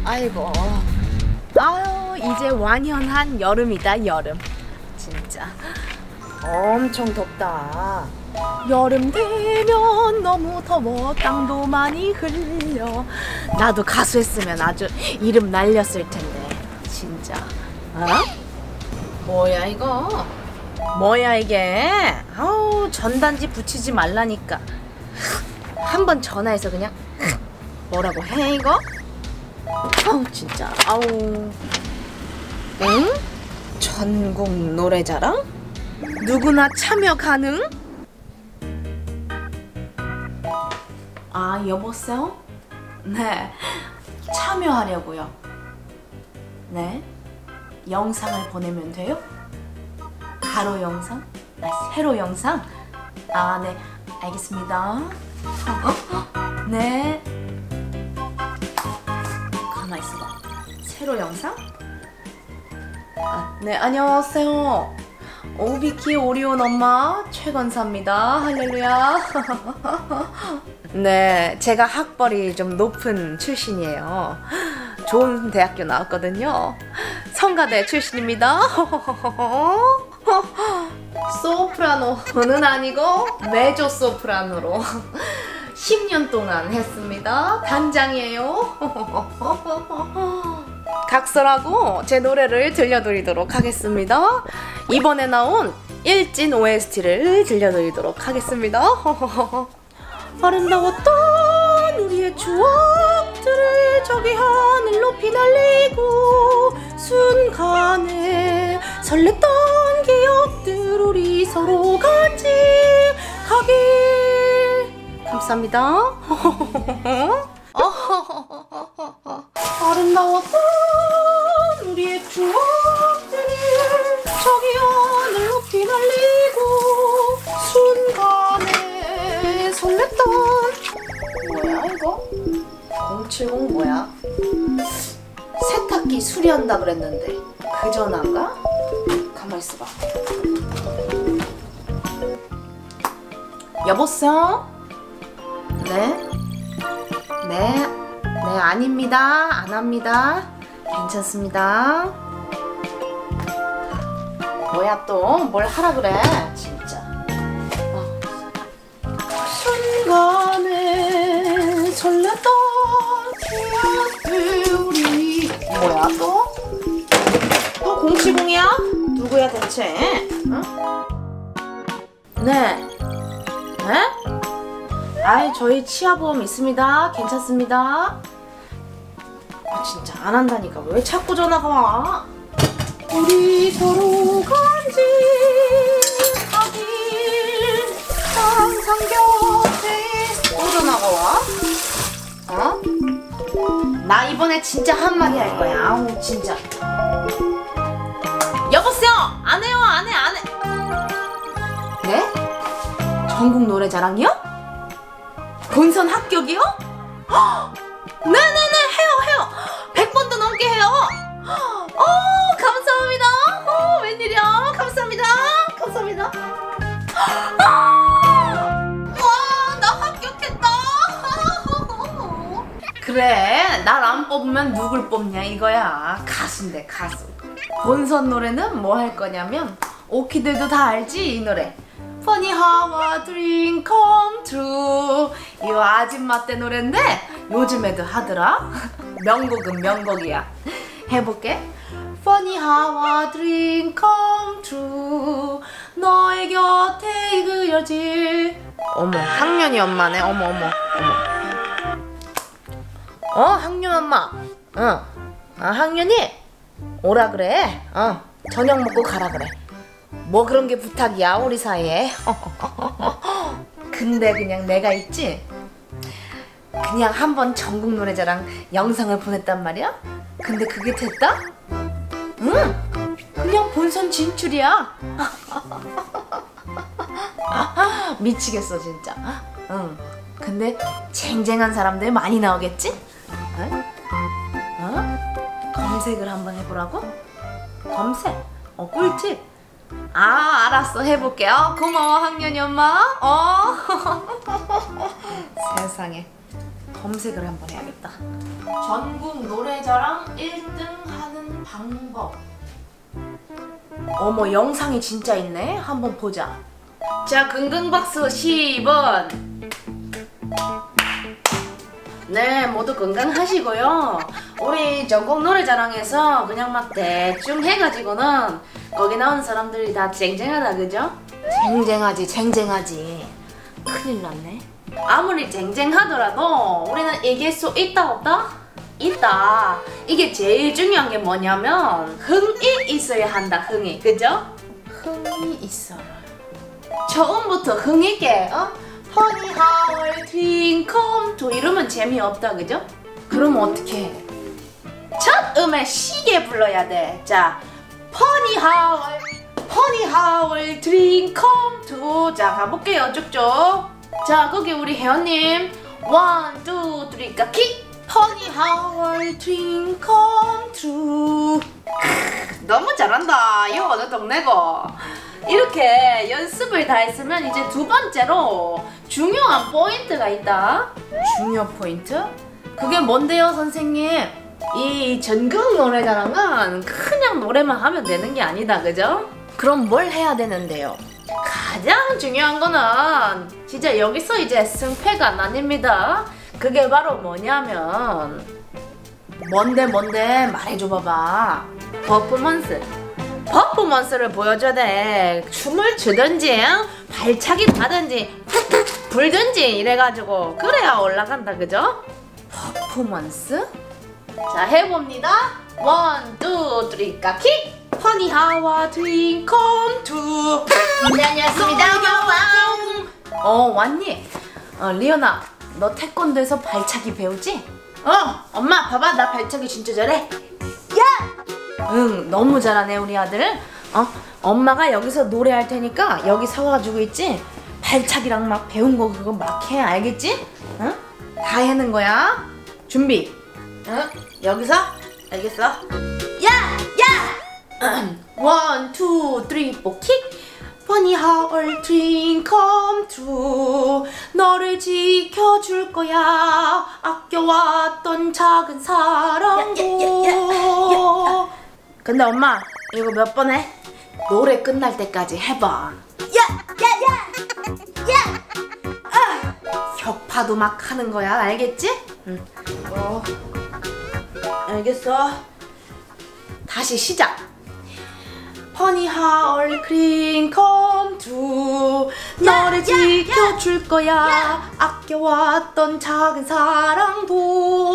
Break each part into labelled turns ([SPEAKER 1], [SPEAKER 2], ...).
[SPEAKER 1] 아이고. 아유, 이제 완연한 여름이다, 여름. 진짜 엄청 덥다. 여름 되면 너무 더워 땅도 많이 흘려. 나도 가수 했으면 아주 이름 날렸을 텐데 진짜. 어? 뭐야 이거? 뭐야 이게? 아우, 전단지 붙이지 말라니까. 한번 전화해서 그냥 뭐라고 해 이거? 아우 진짜. 아우. 응? 전국 노래자랑? 누구나 참여 가능? 아, 여보세요? 네, 참여하려고요. 네, 영상을 보내면 돼요? 가로 영상? 아, 세로 영상? 아, 네, 알겠습니다. 네. 가만히 있어봐. 세로 영상? 아, 네, 안녕하세요. 오비키 오리온 엄마 최건사입니다. 할렐루야. 네, 제가 학벌이 좀 높은 출신이에요. 좋은 대학교 나왔거든요. 성가대 출신입니다. 소프라노는 아니고 메조 소프라노로 10년 동안 했습니다. 단장이에요. 각설하고 제 노래를 들려드리도록 하겠습니다. 이번에 나온 일진 OST를 들려드리도록 하겠습니다. 아름다웠던 우리의 추억들을 저기 하늘 높이 날리고 순간에 설렜던 기억들 우리 서로 간직하길. 감사합니다. 아름다웠던 우리의 추억들이 저기 하늘 높이 날리고 순간에 설렜던. 뭐야 이거? 070 뭐야? 세탁기 수리한다 그랬는데 그 전화인가? 가만히 있어봐. 여보세요? 네? 네, 아닙니다. 안 합니다. 괜찮습니다. 뭐야 또? 뭘 하라 그래? 진짜. 순간에 설렜던 기억들 우리. 뭐야 또? 또 070이야? 누구야 대체? 응? 네. 네? 아이, 저희 치아보험 있습니다. 괜찮습니다. 아, 진짜 안 한다니까. 왜 자꾸 전화가 와? 우리 서로 간직하길 항상 곁에. 또 전화가 와? 어? 나 이번에 진짜 한마디 할 거야. 아우 진짜. 여보세요? 안 해요. 안 해. 네? 전국 노래자랑이요? 본선 합격이요? 네네네, 해요. 100번도 넘게 해요. 감사합니다. 웬일이야. 감사합니다. 와, 나 합격했다. 그래, 날 안 뽑으면 누굴 뽑냐 이거야. 가수인데 가수. 본선 노래는 뭐 할 거냐면 오키들도 다 알지 이 노래. Funny how a dream come true. 이거 아줌마 때 노래인데 요즘에도 하더라. 명곡은 명곡이야. 해볼게. Funny how a dream come true. 너의 곁에 그려질. 어머, 학년이 엄마네. 어머. 학년 엄마. 학년이 오라 그래. 저녁 먹고 가라 그래. 뭐 그런 게 부탁이야 우리 사이에. 근데 그냥 내가 있지, 그냥 한번 전국 노래자랑 영상을 보냈단 말이야. 근데 그게 됐다? 응, 그냥 본선 진출이야. 미치겠어 진짜. 응. 근데 쟁쟁한 사람들 많이 나오겠지? 검색을 한번 해보라고? 검색? 꿀팁? 알았어, 해볼게요. 고마워 학년이 엄마. 세상에 검색을 한번 해야겠다. 전국 노래자랑 1등 하는 방법. 어머, 영상이 진짜 있네. 한번 보자. 자, 긍긍박수 10원. 네, 모두 건강하시고요. 우리 전국 노래자랑에서 그냥 막 대충 해가지고는 거기 나온 사람들이 다 쟁쟁하다, 그죠? 쟁쟁하지. 큰일 났네. 아무리 쟁쟁하더라도 우리는 이길 수 있다 없다? 있다. 이게 제일 중요한 게 뭐냐면 흥이 있어야 한다. 흥이, 그죠? 흥이 있어라. 처음부터 흥 있게 Funny how a dream come true 이러면 재미없다, 그죠? 그러면 어떻게 해? 첫 음에 시게 불러야 돼. 자, Funny how a dream come true. 자, 가볼게요, 쭉쭉. 자, 거기 우리 혜연님 1, 2, 3 까킥. Funny how a dream come true. 너무 잘한다. 이거 어느 동네고. 이렇게 연습을 다 했으면 이제 두 번째로 중요한 포인트가 있다. 중요 포인트? 그게 뭔데요, 선생님? 이 전국 노래자랑은 그냥 노래만 하면 되는 게 아니다, 그죠? 그럼 뭘 해야 되는데요? 가장 중요한 거는 진짜 여기서 이제 승패가 나뉩니다. 그게 바로 뭐냐면 뭔데 말해줘 봐봐. 퍼포먼스를 보여줘야 돼. 춤을 추든지 발차기 하든지 불든지 이래가지고 그래야 올라간다, 그죠? 퍼포먼스? 자, 해봅니다. 1, 2, 3 까킥. Funny how a dream come true. 네, 안녕하십니다. 왔니? 리오나, 너 태권도에서 발차기 배우지? 엄마 봐봐, 나 발차기 진짜 잘해. 야! 응, 너무 잘하네 우리 아들. 엄마가 여기서 노래할 테니까 여기 서가지고 있지? 발차기랑 막 배운 거 그거 막 해, 알겠지? 응? 다 해는 거야. 준비. 응? 여기서? 알겠어? 야! 1, 2, 3, 4 킥. Funny how a dream come true. 너를 지켜줄 거야. 아껴왔던 작은 사랑도. 근데 엄마, 이거 몇 번 해? 노래 끝날 때까지 해봐. 격파도 막 하는 거야, 알겠지? 응. 알겠어. 다시 시작. Funny how a dream come true. 너를 지켜줄 거야. 아껴왔던 작은 사랑도.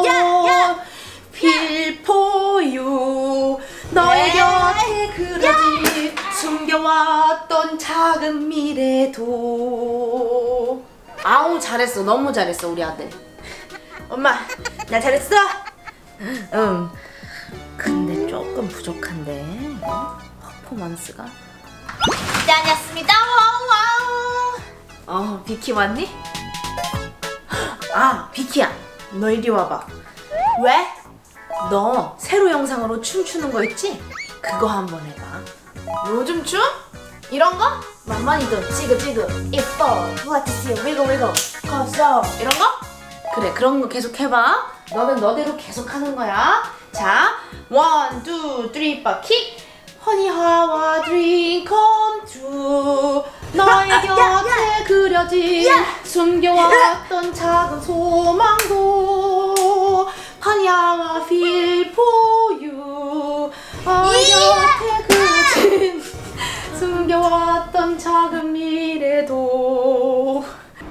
[SPEAKER 1] Feel for you. 너의 곁에 그려진 숨겨왔던 작은 미래도. 아우, 잘했어. 너무 잘했어 우리 아들. 엄마, 나 잘했어? 응. 근데 조금 부족한데 퍼포먼스가. 다녔습니다. 와우. 비키 왔니? 비키야, 너 이리 와봐. 왜? 너 새로 영상으로 춤추는 거 있지? 그거 한번 해봐. 요즘 춤? 이런 거? 만만히도 찌그찌그 이뻐 부아티시 위고 커서 이런 거? 그래, 그런 거 계속 해봐. 너는 너대로 계속 하는 거야. 자, 1, 2, 3, 4 킥. Funny how a dream come true. 너의 곁에 그려진 숨겨왔던 작은 소망도. Funny how I feel for you. 너의 곁에 그려진 숨겨왔던 작은 미래도.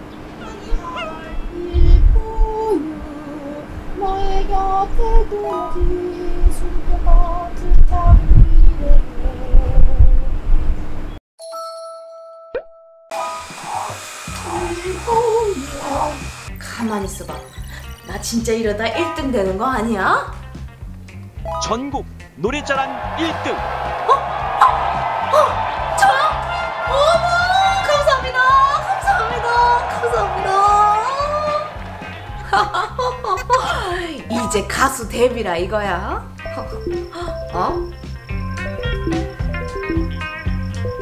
[SPEAKER 1] 너의 곁에 그려진 숨겨진 작은 미래도. 가만히 있어봐. 나 진짜 이러다 1등 되는 거 아니야?
[SPEAKER 2] 전국 노래자랑 1등.
[SPEAKER 1] 저요? 어머, 감사합니다. 이제 가수 데뷔라 이거야?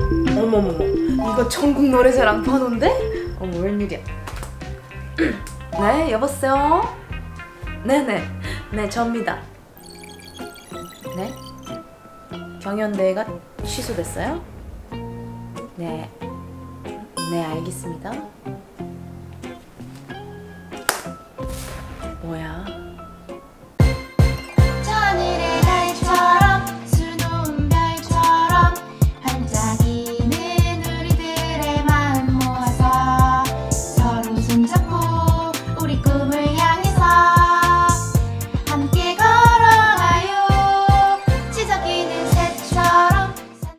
[SPEAKER 1] 어머머머, 이거 전국 노래자랑 번호인데? 어머, 웬일이야. 네, 여보세요? 네네, 네, 접니다. 네? 경연대회가 취소됐어요? 네, 네, 알겠습니다. 뭐야?
[SPEAKER 3] 하늘의 달처럼 수놓은 별처럼 반짝이는 우리들의 마음 모아서 서로 손잡고